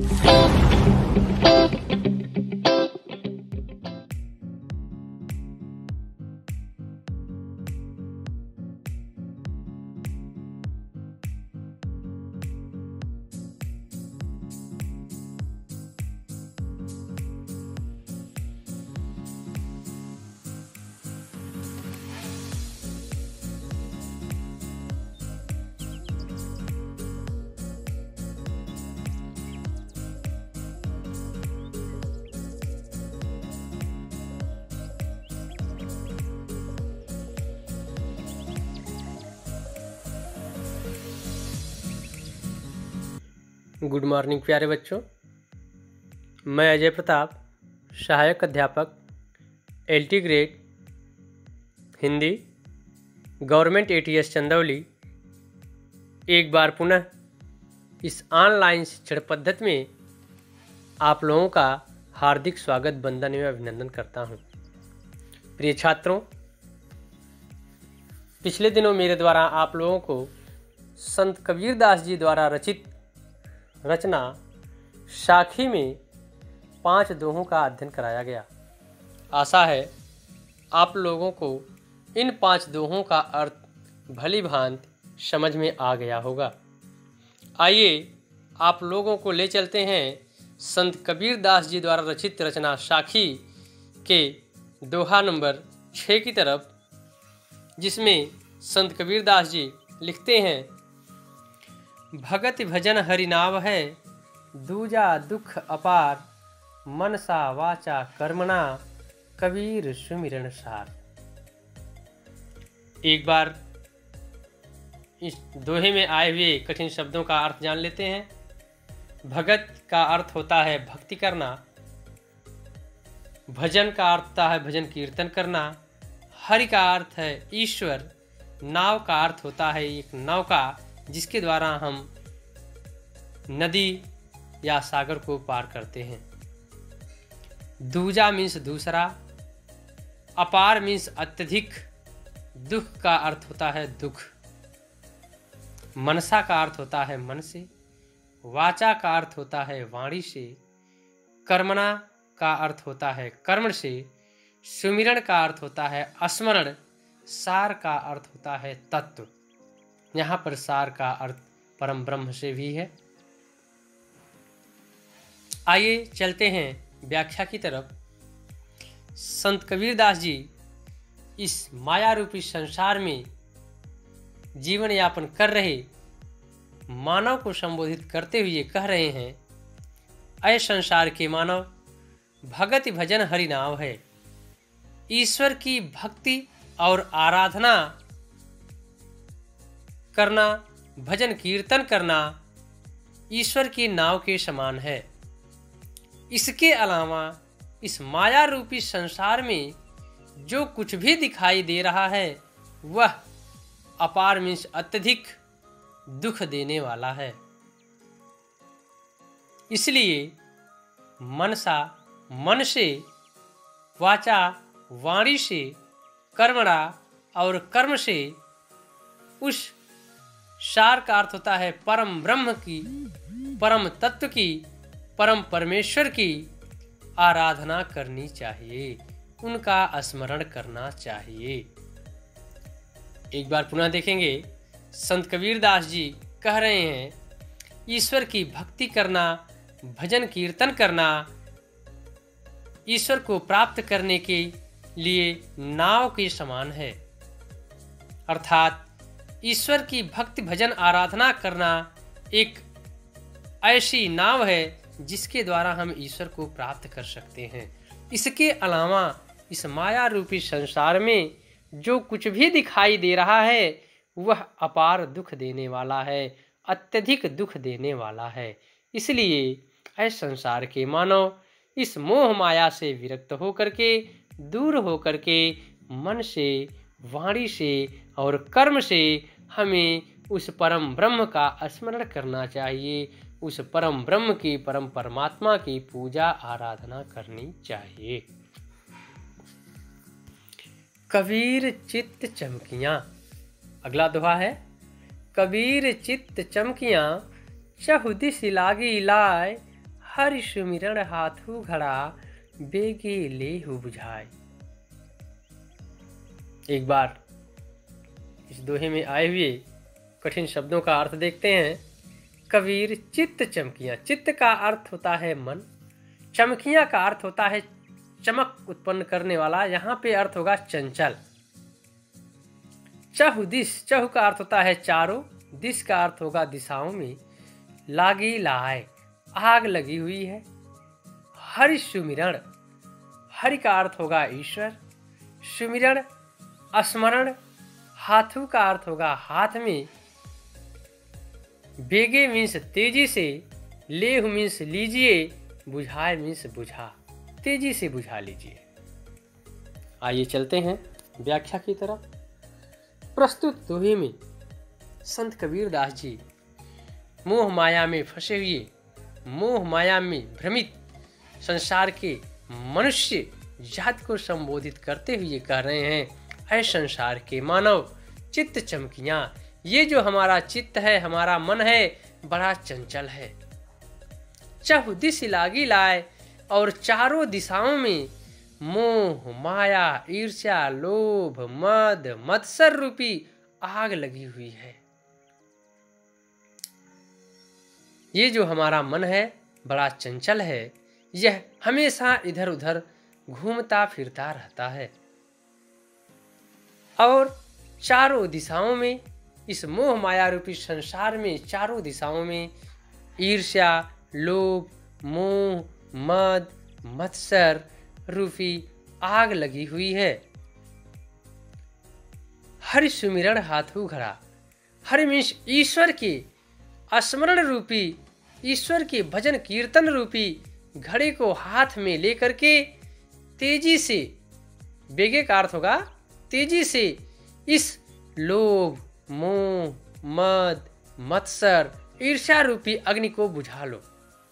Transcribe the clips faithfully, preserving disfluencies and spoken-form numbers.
Good morning प्यारे बच्चों, मैं अजय प्रताप, सहायक अध्यापक LT grade Hindi, government ATS Chandauli, एक बार पुनः इस ऑनलाइन शिक्षण पद्धति में आप लोगों का हार्दिक स्वागत, वंदन एवं अभिनंदन करता हूं। प्रिय छात्रों, पिछले दिनों मेरे द्वारा आप लोगों को संत कबीरदास जी द्वारा रचित रचना साखी में पांच दोहों का अध्ययन कराया गया। आशा है आप लोगों को इन पांच दोहों का अर्थ भली भांति समझ में आ गया होगा। आइए आप लोगों को ले चलते हैं संत कबीरदास जी द्वारा रचित रचना साखी के दोहा नंबर छः की तरफ, जिसमें संत कबीरदास जी लिखते हैं, भगति भजन हरि नाव है, दूजा दुख अपार, मनसा वाचा कर्मणा, कबीर सुमिरन सार। एक बार इस दोहे में आए हुए कठिन शब्दों का अर्थ जान लेते हैं। भगत का अर्थ होता है भक्ति करना, भजन का अर्थ होता है भजन कीर्तन करना, हरि का अर्थ है ईश्वर, नाव का अर्थ होता है एक नौका जिसके द्वारा हम नदी या सागर को पार करते हैं। दूजा मीन्स दूसरा, अपार मीन्स अत्यधिक, दुख का अर्थ होता है दुख, मनसा का अर्थ होता है मन से, वाचा का अर्थ होता है वाणी से, कर्मणा का अर्थ होता है कर्म से, सुमिरण का अर्थ होता है स्मरण, सार का अर्थ होता है तत्व। यहाँ पर सार का अर्थ परम ब्रह्म से भी है। आइए चलते हैं व्याख्या की तरफ। संत कबीरदास जी इस माया रूपी संसार में जीवन यापन कर रहे मानव को संबोधित करते हुए कह रहे हैं, अय संसार के मानव, भगति भजन हरि नाव है। ईश्वर की भक्ति और आराधना करना, भजन कीर्तन करना ईश्वर की नाव के समान है। इसके अलावा इस माया रूपी संसार में जो कुछ भी दिखाई दे रहा है वह अपार मीन्स अत्यधिक दुख देने वाला है। इसलिए मनसा मन से, वाचा वाणी से, कर्मणा और कर्म से उस सार का अर्थ होता है परम ब्रह्म की, परम तत्व की, परम परमेश्वर की आराधना करनी चाहिए, उनका स्मरण करना चाहिए। एक बार पुनः देखेंगे, संत कबीरदास जी कह रहे हैं, ईश्वर की भक्ति करना, भजन कीर्तन करना ईश्वर को प्राप्त करने के लिए नाव के समान है। अर्थात ईश्वर की भक्ति भजन आराधना करना एक ऐसी नाव है जिसके द्वारा हम ईश्वर को प्राप्त कर सकते हैं। इसके अलावा इस माया रूपी संसार में जो कुछ भी दिखाई दे रहा है वह अपार दुख देने वाला है, अत्यधिक दुख देने वाला है। इसलिए ऐ संसार के मानव इस मोह माया से विरक्त होकर के, दूर होकर के मन से, वाणी से और कर्म से हमें उस परम ब्रह्म का स्मरण करना चाहिए, उस परम ब्रह्म की, परम परमात्मा की पूजा आराधना करनी चाहिए। कबीर चित्त चमकियां, अगला दोहा है, कबीर चित्त चमकियां, चहुदिश लागी लाय, हरि सुमिरन हाथू घड़ा बेगे लेहु बुझाए। एक बार इस दोहे में आए हुए कठिन शब्दों का अर्थ देखते हैं। कबीर चित्त चमकियां, चित्त का अर्थ होता है मन, चमकियां का अर्थ होता है चमक उत्पन्न करने वाला, यहाँ पे अर्थ होगा चंचल। चहु दिश, चहु का अर्थ होता है चारों, दिश का अर्थ होगा दिशाओं में। लागी लाए, आग लगी हुई है। हरि सुमिरण, हरि का अर्थ होगा ईश्वर, सुमिरण स्मरण, हाथू का अर्थ होगा हाथ में। बेगे मीन्स तेजी से, लेहु मीन्स लीजिए, बुझाए मीन्स बुझा, तेजी से बुझा लीजिए। आइए चलते हैं व्याख्या की तरफ। प्रस्तुत दोहे में संत कबीर दास जी मोह माया में फंसे हुए, मोह माया में भ्रमित संसार के मनुष्य जात को संबोधित करते हुए कह रहे हैं, ऐ संसार के मानव, चित्त चमकियां, ये जो हमारा चित्त है, हमारा मन है, बड़ा चंचल है। चहु दिश लागी लाए, और चारों दिशाओं में मोह माया ईर्ष्या लोभ मद मत्सर रूपी आग लगी हुई है। ये जो हमारा मन है बड़ा चंचल है, यह हमेशा इधर उधर घूमता फिरता रहता है। और चारों दिशाओं में, इस मोह माया रूपी संसार में चारों दिशाओं में ईर्ष्या लोभ मोह मद मत्सर रूपी आग लगी हुई है। हरि सुमिरण हाथू घड़ा, हरि मीन्स ईश्वर के स्मरण रूपी, ईश्वर के भजन कीर्तन रूपी घड़े को हाथ में लेकर के तेजी से, बेगे का अर्थ होगा तेजी से, इस लोभ मोह मद मत्सर ईर्ष्या रूपी अग्नि को बुझा लो।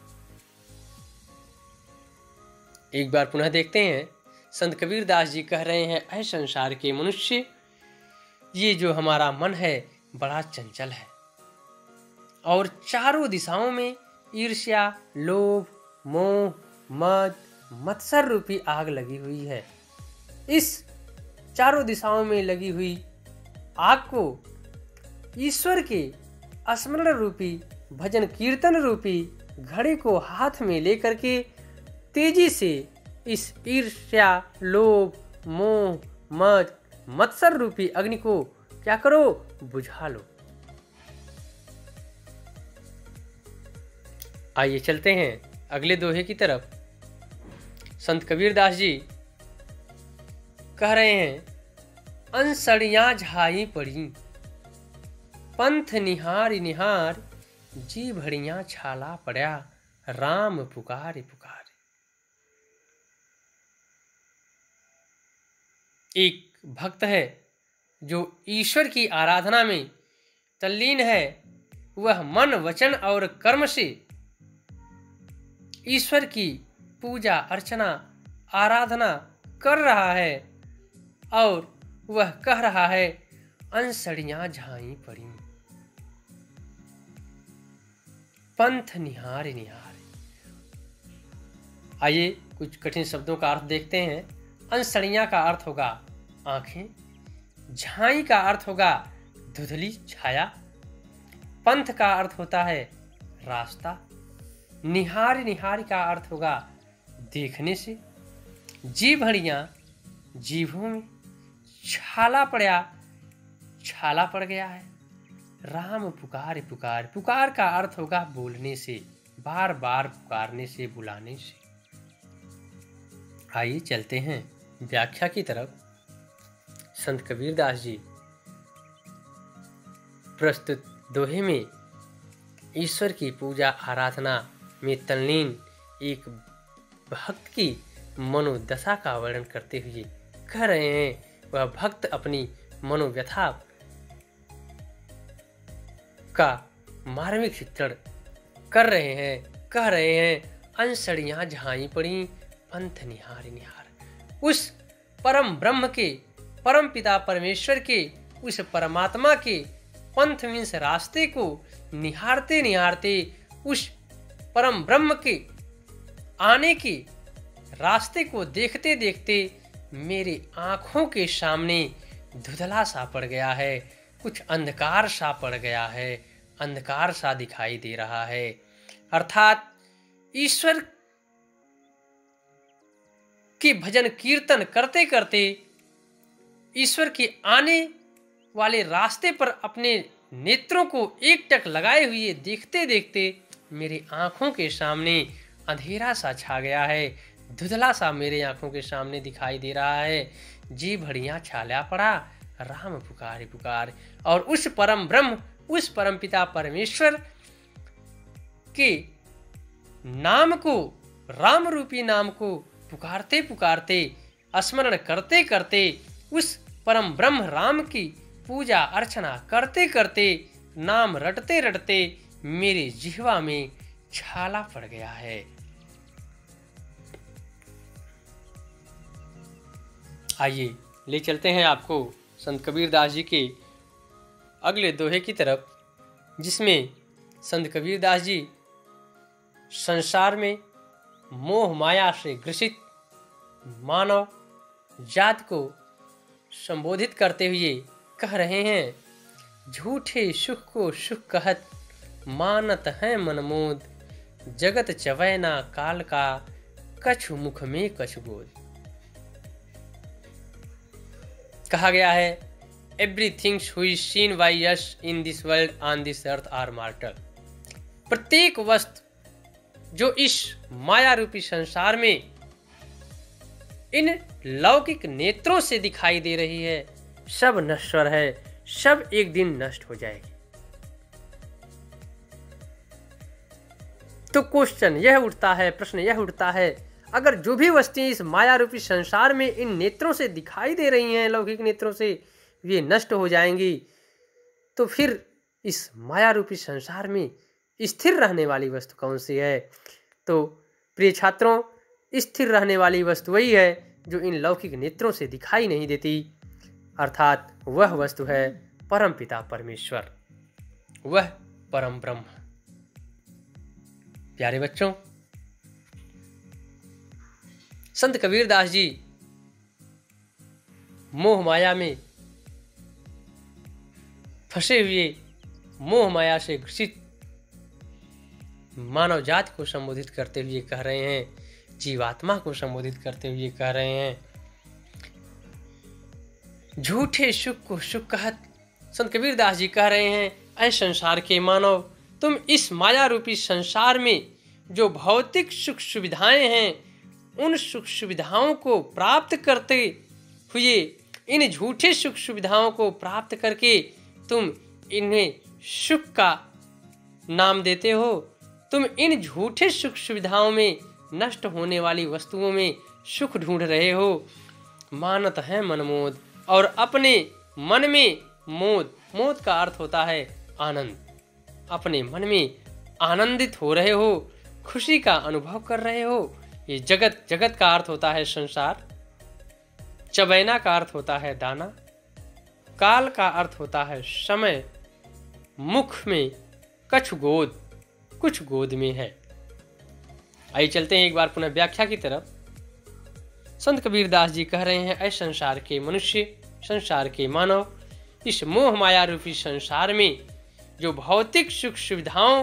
एक बार पुनः देखते हैं। संत कबीर दास जी कह रहे हैं, ऐ संसार के मनुष्य, ये जो हमारा मन है बड़ा चंचल है, और चारों दिशाओं में ईर्ष्या लोभ मोह मद मत्सर रूपी आग लगी हुई है। इस चारों दिशाओं में लगी हुई आग को ईश्वर के स्मरण रूपी भजन कीर्तन रूपी घड़े को हाथ में लेकर के तेजी से इस ईर्ष्या लोभ मोह मद मत्सर रूपी अग्नि को क्या करो, बुझा लो। आइए चलते हैं अगले दोहे की तरफ। संत कबीर दास जी कह रहे हैं, अनसड़ियां झाई पड़ी, पंथ निहार निहार, जी भड़ियां छाला पड़ा, राम पुकारे पुकारे। एक भक्त है जो ईश्वर की आराधना में तल्लीन है, वह मन वचन और कर्म से ईश्वर की पूजा अर्चना आराधना कर रहा है, और वह कह रहा है, अनसड़ियां झाई पड़ी, पंथ निहार निहार। आइए कुछ कठिन शब्दों का अर्थ देखते हैं। अनसड़ियां का अर्थ होगा आंखें, झाई का अर्थ होगा धुंधली छाया, पंथ का अर्थ होता है रास्ता, निहार निहार का अर्थ होगा देखने से, जी भड़ियां जीभों में, छाला पड़ा छाला पड़ गया है, राम पुकार पुकार, पुकार का अर्थ होगा बोलने से, बार बार पुकारने से बुलाने से। आइए चलते हैं व्याख्या की तरफ। संत कबीर दास जी प्रस्तुत दोहे में ईश्वर की पूजा आराधना में तल्लीन एक भक्त की मनोदशा का वर्णन करते हुए कह रहे हैं, वह भक्त अपनी मनोव्यथा का मार्मिक चित्रण कर रहे हैं, कह रहे हैं, अनसड़ियां झाई पड़ी, पंथ निहार निहार। उस परम ब्रह्म के, परम पिता परमेश्वर के, उस परमात्मा के पंथ मीन्स रास्ते को निहारते निहारते, उस परम ब्रह्म के आने के रास्ते को देखते देखते मेरी आंखों के सामने धुंधला सा पड़ गया है, कुछ अंधकार सा पड़ गया है, अंधकार सा दिखाई दे रहा है। अर्थात ईश्वर के भजन कीर्तन करते करते ईश्वर के आने वाले रास्ते पर अपने नेत्रों को एकटक लगाए हुए देखते देखते मेरी आंखों के सामने अंधेरा सा छा गया है, धुंधला सा मेरे आंखों के सामने दिखाई दे रहा है। जी भड़िया छाला पड़ा, राम पुकार पुकार। और उस परम ब्रह्म, उस परम पिता परमेश्वर के नाम को, राम रूपी नाम को पुकारते पुकारते, स्मरण करते करते, उस परम ब्रह्म राम की पूजा अर्चना करते करते, नाम रटते रटते मेरे जिह्वा में छाला पड़ गया है। आइए ले चलते हैं आपको संत कबीरदास जी के अगले दोहे की तरफ, जिसमें संत कबीरदास जी संसार में मोह माया से ग्रसित मानव जात को संबोधित करते हुए कह रहे हैं, झूठे सुख को सुख कहत मानत है मनमोद, जगत चवैना काल का कछु मुख में कछु गोद। कहा गया है, everything we seen by us in this world on this earth are mortal. प्रत्येक वस्तु जो इस माया रूपी संसार में इन लौकिक नेत्रों से दिखाई दे रही है, सब नश्वर है, सब एक दिन नष्ट हो जाएगी। तो क्वेश्चन यह उठता है, प्रश्न यह उठता है, अगर जो भी वस्तुएं इस माया रूपी संसार में इन नेत्रों से दिखाई दे रही हैं, लौकिक नेत्रों से, वे नष्ट हो जाएंगी, तो फिर इस माया रूपी संसार में स्थिर रहने वाली वस्तु कौन सी है? तो प्रिय छात्रों, स्थिर रहने वाली वस्तु वही है जो इन लौकिक नेत्रों से दिखाई नहीं देती, अर्थात वह वस्तु है परम पिता परमेश्वर, वह परम ब्रह्म। प्यारे बच्चों, संत कबीरदास जी मोह माया में फंसे हुए, मोह माया से ग्रसित मानव जाति को संबोधित करते हुए कह रहे हैं, जीवात्मा को संबोधित करते हुए कह रहे हैं, झूठे सुख को सुख कहत। संत कबीरदास जी कह रहे हैं, ऐ संसार के मानव, तुम इस माया रूपी संसार में जो भौतिक सुख सुविधाएं हैं, उन सुख सुविधाओं को प्राप्त करते हुए, इन झूठे सुख सुविधाओं को प्राप्त करके तुम इन्हें सुख का नाम देते हो। तुम इन झूठे सुख सुविधाओं में, नष्ट होने वाली वस्तुओं में सुख ढूंढ रहे हो। मानत है मनमोद, और अपने मन में मोद, मोद का अर्थ होता है आनंद, अपने मन में आनंदित हो रहे हो, खुशी का अनुभव कर रहे हो। ये जगत, जगत का अर्थ होता है संसार, चबैना का अर्थ होता है दाना, काल का अर्थ होता है समय, मुख में कछु गोद, कुछ गोद में है। आइए चलते हैं एक बार पुनः व्याख्या की तरफ। संत कबीरदास जी कह रहे हैं, ऐ संसार के मनुष्य, संसार के मानव, इस मोह माया रूपी संसार में जो भौतिक सुख सुविधाओं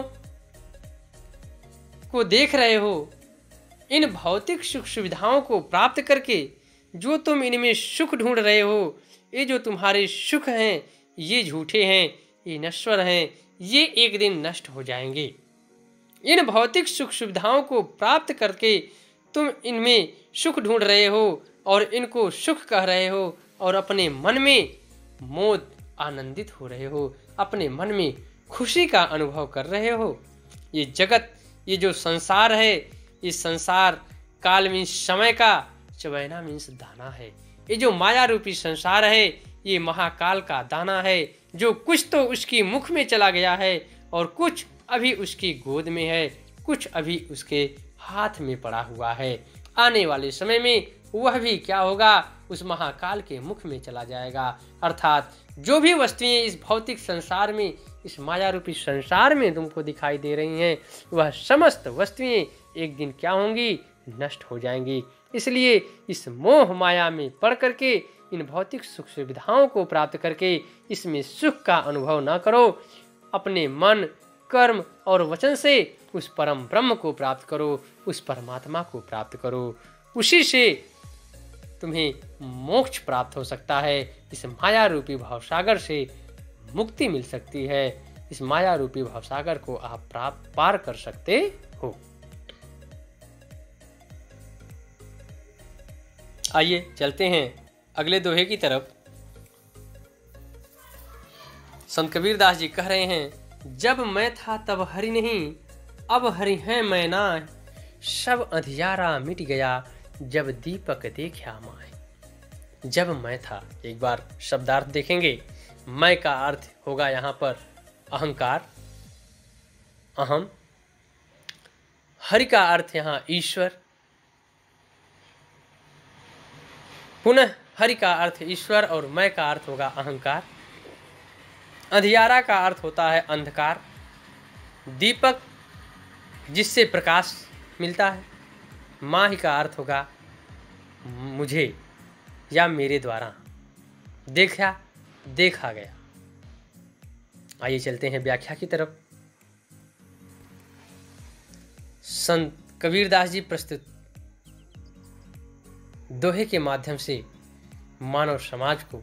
को देख रहे हो, इन भौतिक सुख सुविधाओं को प्राप्त करके जो तुम इनमें सुख ढूंढ रहे हो, ये जो तुम्हारे सुख हैं, ये झूठे हैं, ये नश्वर हैं, ये एक दिन नष्ट हो जाएंगे। इन भौतिक सुख सुविधाओं को प्राप्त करके तुम इनमें सुख ढूंढ रहे हो और इनको सुख कह रहे हो, और अपने मन में मोद, आनंदित हो रहे हो, अपने मन में खुशी का अनुभव कर रहे हो। ये जगत, ये जो संसार है, इस संसार काल मीन्स समय का, चबैना मीन्स दाना है। ये जो माया रूपी संसार है, ये महाकाल का दाना है, जो कुछ तो उसकी मुख में चला गया है और कुछ अभी उसकी गोद में है, कुछ अभी उसके हाथ में पड़ा हुआ है। आने वाले समय में वह भी क्या होगा, उस महाकाल के मुख में चला जाएगा। अर्थात जो भी वस्तुएं इस भौतिक संसार में इस माया रूपी संसार में तुमको दिखाई दे रही हैं, वह समस्त वस्तुएं एक दिन क्या होंगी? नष्ट हो जाएंगी। इसलिए इस मोह माया में पड़ करके, इन भौतिक सुख सुविधाओं को प्राप्त करके इसमें सुख का अनुभव न करो। अपने मन, कर्म और वचन से उस परम ब्रह्म को प्राप्त करो, उस परमात्मा को प्राप्त करो। उसी से तुम्हें मोक्ष प्राप्त हो सकता है। इस माया रूपी भावसागर से मुक्ति मिल सकती है। इस माया रूपी भावसागर को आप प्राप्त पार कर सकते हो। आइए चलते हैं अगले दोहे की तरफ। संत कबीर दास जी कह रहे हैं, जब मैं था तब हरि नहीं, अब हरि हैं मैं नाय, सब अंधियारा मिट गया, जब दीपक देखा माय। जब मैं था, एक बार शब्दार्थ देखेंगे। मैं का अर्थ होगा यहाँ पर अहंकार, अहम। हरि का अर्थ यहाँ ईश्वर। पुनः हरि का अर्थ ईश्वर और मैं का अर्थ होगा अहंकार। अंधियारा का अर्थ होता है अंधकार। दीपक जिससे प्रकाश मिलता है। माही का अर्थ होगा मुझे या मेरे द्वारा देखा देखा गया। आइए चलते हैं व्याख्या की तरफ। संत कबीरदास जी प्रस्तुत दोहे के माध्यम से मानव समाज को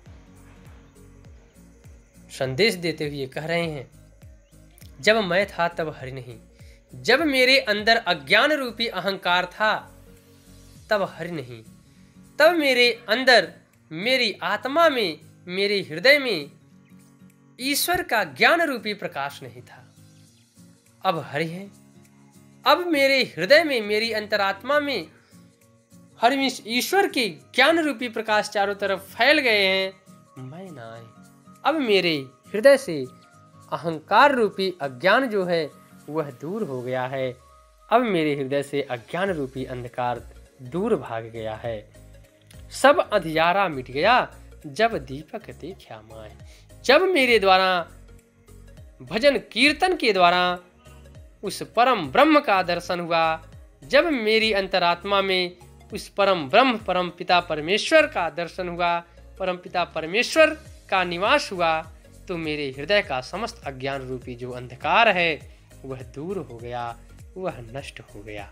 संदेश देते हुए कह रहे हैं, जब मैं था तब हरि नहीं। जब मेरे अंदर अज्ञान रूपी अहंकार था तब हरि नहीं। तब मेरे अंदर, मेरी आत्मा में, मेरे हृदय में ईश्वर का ज्ञान रूपी प्रकाश नहीं था। अब हरि है। अब मेरे हृदय में, मेरी अंतरात्मा में हरि ईश्वर के ज्ञान रूपी प्रकाश चारों तरफ फैल गए हैं। मैं ना आए। अब मेरे हृदय से अहंकार रूपी अज्ञान जो है वह दूर हो गया है। अब मेरे हृदय से अज्ञान रूपी अंधकार दूर भाग गया है। सब अंधियारा मिट गया, जब दीपक देखा माय। जब मेरे द्वारा भजन कीर्तन के द्वारा उस परम ब्रह्म का दर्शन हुआ, जब मेरी अंतरात्मा में उस परम ब्रह्म, परम पिता परमेश्वर का दर्शन हुआ, परम पिता परमेश्वर का निवास हुआ, तो मेरे हृदय का समस्त अज्ञान रूपी जो अंधकार है वह दूर हो गया, वह नष्ट हो गया।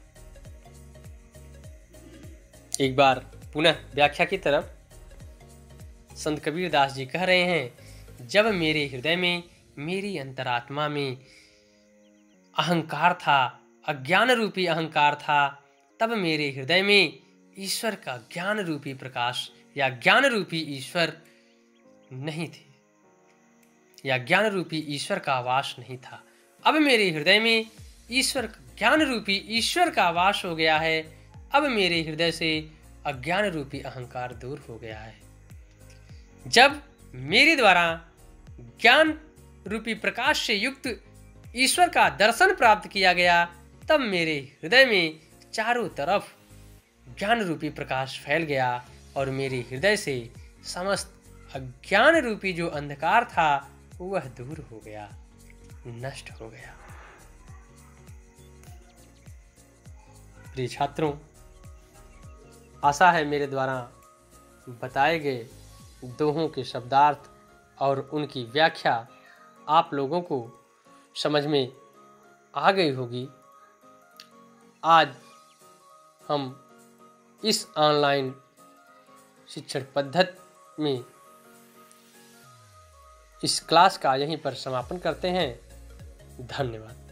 एक बार पुनः व्याख्या की तरफ। संत कबीर दास जी कह रहे हैं, जब मेरे हृदय में, मेरी अंतरात्मा में अहंकार था, अज्ञान रूपी अहंकार था, तब मेरे हृदय में ईश्वर का ज्ञान रूपी प्रकाश या ज्ञान रूपी ईश्वर नहीं थे, या ज्ञान रूपी ईश्वर का वास नहीं था। अब मेरे हृदय में ईश्वर ज्ञान रूपी ईश्वर का वास हो गया है। अब मेरे हृदय से अज्ञान रूपी अहंकार दूर हो गया है। जब मेरे द्वारा ज्ञान रूपी प्रकाश से युक्त ईश्वर का दर्शन प्राप्त किया गया, तब मेरे हृदय में चारों तरफ ज्ञान रूपी प्रकाश फैल गया और मेरे हृदय से समस्त अज्ञान रूपी जो अंधकार था वह दूर हो गया, नष्ट हो गया। प्रिय छात्रों, आशा है मेरे द्वारा बताए गए दोहों के शब्दार्थ और उनकी व्याख्या आप लोगों को समझ में आ गई होगी। आज हम इस ऑनलाइन शिक्षण पद्धति में इस क्लास का यहीं पर समापन करते हैं। धन्यवाद।